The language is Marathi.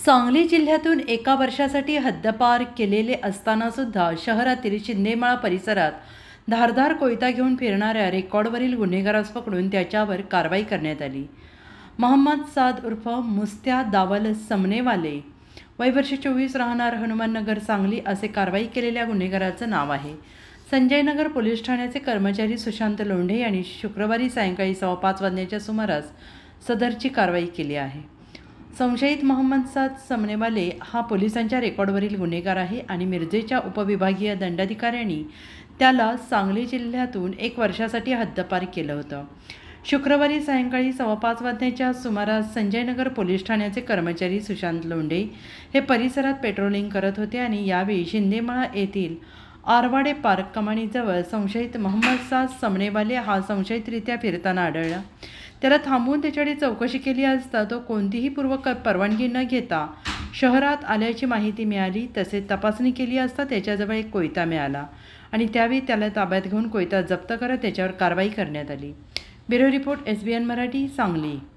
सांगली जिल्ह्यातून एका वर्षासाठी हद्दपार केलेले असताना सुद्धा शहरातील शिंदेमाळा परिसरात धारदार कोयता घेऊन फिरणाऱ्या रेकॉर्डवरील गुन्हेगारास पकडून त्याच्यावर कारवाई करण्यात आली। मोहम्मद साद उर्फ मुस्त्या दावल समनेवाले, वय वर्ष 24, राहणार हनुमाननगर सांगली असे कारवाई केलेल्या गुन्हेगाराचं नाव आहे। संजयनगर पोलीस ठाण्याचे कर्मचारी सुशांत लोंढे यांनी शुक्रवारी सायंकाळी 5:15 वाजण्याच्या सुमारास सदरची कारवाई केली आहे। संशयित मोहम्मद साद समनेवाले हा पोलिसांच्या रेकॉर्डवरील गुन्हेगार आहे आणि मिरजेच्या उपविभागीय दंडाधिकाऱ्यांनी त्याला सांगली जिल्ह्यातून 1 वर्षासाठी हद्दपार केलं होतं। शुक्रवारी सायंकाळी 5:15 वाजण्याच्या सुमारास संजयनगर पोलीस ठाण्याचे कर्मचारी सुशांत लोंढे हे परिसरात पेट्रोलिंग करत होते आणि यावेळी शिंदेमाळा येथील आरवाडे पार्क कमानीजवळ संशयित मोहम्मद साद समनेवाले हा संशयितरित्या फिरताना आढळला। त्याला थांबवून त्याच्याकडे चौकशी केली असता तो कोणतीही पूर्व परवानगी न घेता शहरात आल्याची माहिती मिळाली। तसेच तपासणी केली असता त्याच्याजवळ एक कोयता मिळाला आणि त्यावेळी त्याला ताब्यात घेऊन कोयता जप्त करत त्याच्यावर कारवाई करण्यात आली। Bureau report SBN Marathi, Sangli.